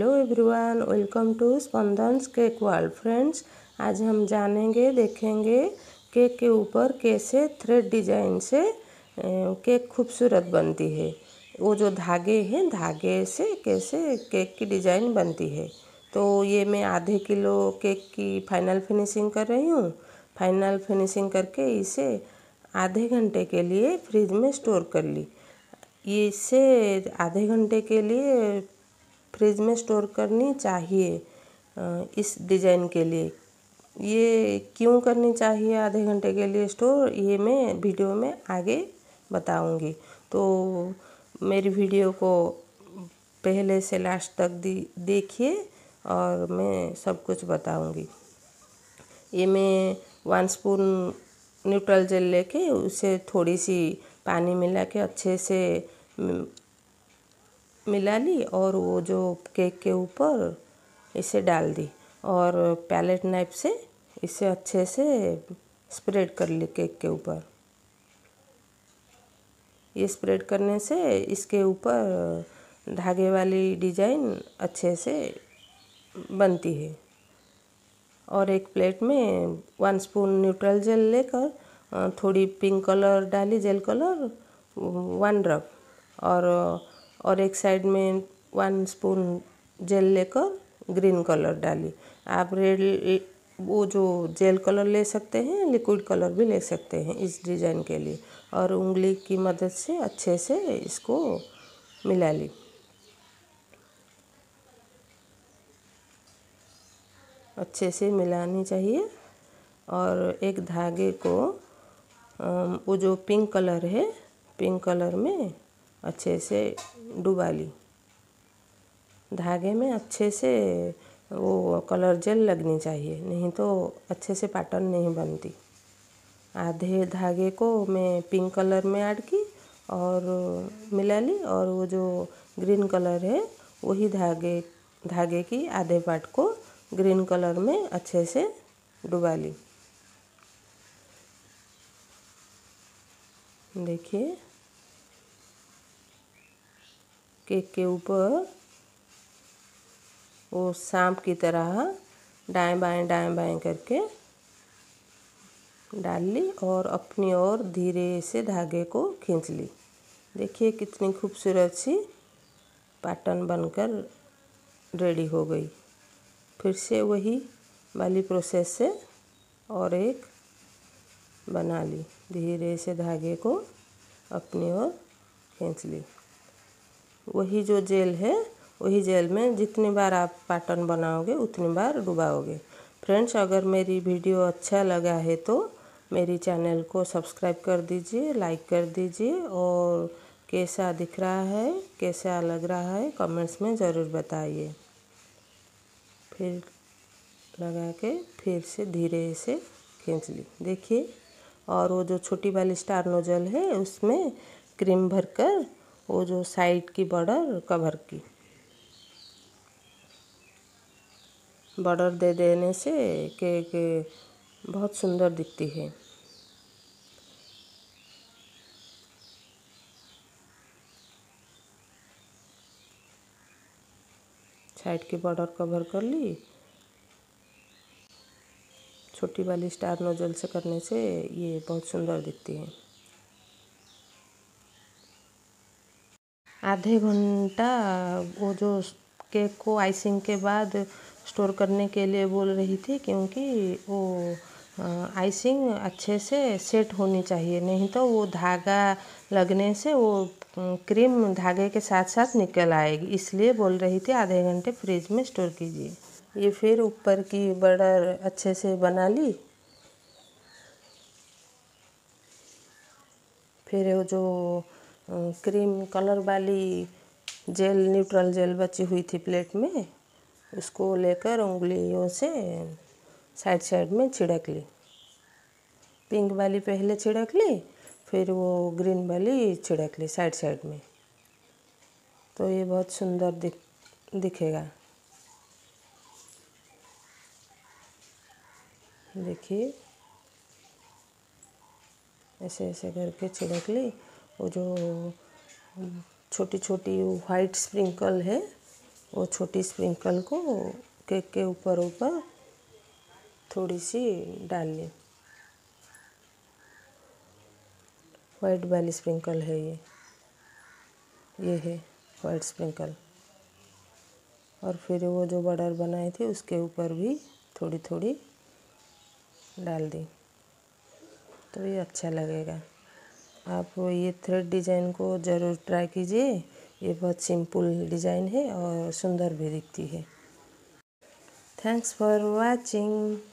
Hello everyone, welcome to Spandan's cake world. Friends, आज हम जानेंगे देखेंगे केक के ऊपर कैसे थ्रेड डिजाइन से केक खूबसूरत बनती है। वो जो धागे हैं, धागे से कैसे केक की डिज़ाइन बनती है। तो ये मैं आधे किलो केक की फाइनल फिनिशिंग कर रही हूँ। फाइनल फिनिशिंग करके इसे आधे घंटे के लिए फ्रिज में स्टोर कर ली। इसे आधे घंटे के लिए फ्रिज में स्टोर करनी चाहिए। इस डिज़ाइन के लिए ये क्यों करनी चाहिए आधे घंटे के लिए स्टोर, ये मैं वीडियो में आगे बताऊंगी। तो मेरी वीडियो को पहले से लास्ट तक देखिए और मैं सब कुछ बताऊंगी। ये मैं 1 स्पून न्यूट्रल जेल लेके उसे थोड़ी सी पानी मिला के अच्छे से मिला ली और वो जो केक के ऊपर इसे डाल दी और पैलेट नाइफ से इसे अच्छे से स्प्रेड कर ली केक के ऊपर। ये स्प्रेड करने से इसके ऊपर धागे वाली डिज़ाइन अच्छे से बनती है। और एक प्लेट में 1 स्पून न्यूट्रल जेल लेकर थोड़ी पिंक कलर डाली, जेल कलर 1 ड्रॉप, और एक साइड में 1 स्पून जेल लेकर ग्रीन कलर डाली। आप रेड वो जो जेल कलर ले सकते हैं, लिक्विड कलर भी ले सकते हैं इस डिज़ाइन के लिए। और उंगली की मदद से अच्छे से इसको मिला ली। अच्छे से मिलानी चाहिए। और एक धागे को वो जो पिंक कलर है, पिंक कलर में अच्छे से डुबा ली। धागे में अच्छे से वो कलर जेल लगनी चाहिए, नहीं तो अच्छे से पैटर्न नहीं बनती। आधे धागे को मैं पिंक कलर में ऐड की और मिला ली, और वो जो ग्रीन कलर है वही धागे की आधे पार्ट को ग्रीन कलर में अच्छे से डुबा ली। देखिए, केक के ऊपर वो सांप की तरह दाएं बाएं करके डाल ली और अपनी ओर धीरे से धागे को खींच ली। देखिए कितनी खूबसूरत सी पैटर्न बनकर रेडी हो गई। फिर से वही वाली प्रोसेस से और एक बना ली। धीरे से धागे को अपनी ओर खींच ली। वही जो जेल है, वही जेल में जितनी बार आप पैटर्न बनाओगे उतनी बार डुबाओगे। फ्रेंड्स, अगर मेरी वीडियो अच्छा लगा है तो मेरी चैनल को सब्सक्राइब कर दीजिए, लाइक कर दीजिए, और कैसा दिख रहा है, कैसा लग रहा है कमेंट्स में ज़रूर बताइए। फिर लगा के फिर से धीरे से खींच ली। देखिए, और वो जो छोटी वाली स्टार नोजल है उसमें क्रीम भरकर वो जो साइड की बॉर्डर कवर की। बॉर्डर दे देने से केक बहुत सुंदर दिखती है। साइड की बॉर्डर कवर कर ली। छोटी वाली स्टार नोजल से करने से ये बहुत सुंदर दिखती है। आधे घंटा वो जो केक को आइसिंग के बाद स्टोर करने के लिए बोल रही थी, क्योंकि वो आइसिंग अच्छे से सेट होनी चाहिए, नहीं तो वो धागा लगने से वो क्रीम धागे के साथ साथ निकल आएगी। इसलिए बोल रही थी आधे घंटे फ्रिज में स्टोर कीजिए। ये फिर ऊपर की बॉर्डर अच्छे से बना ली। फिर वो जो क्रीम कलर वाली जेल, न्यूट्रल जेल बची हुई थी प्लेट में, उसको लेकर उंगलियों से साइड साइड में छिड़क ली। पिंक वाली पहले छिड़क ली, फिर वो ग्रीन वाली छिड़क ली साइड साइड में। तो ये बहुत सुंदर दिखेगा। देखिए, ऐसे ऐसे करके छिड़क ली। वो जो छोटी छोटी वाइट स्प्रिंकल है वो छोटी स्प्रिंकल को केक के ऊपर ऊपर थोड़ी सी डाल ली। वाइट वाली स्प्रिंकल है ये है वाइट स्प्रिंकल। और फिर वो जो बॉर्डर बनाई थी उसके ऊपर भी थोड़ी थोड़ी डाल दी, तो ये अच्छा लगेगा। आप ये थ्रेड डिज़ाइन को ज़रूर ट्राई कीजिए। ये बहुत सिंपल डिज़ाइन है और सुंदर भी दिखती है। Thanks for watching.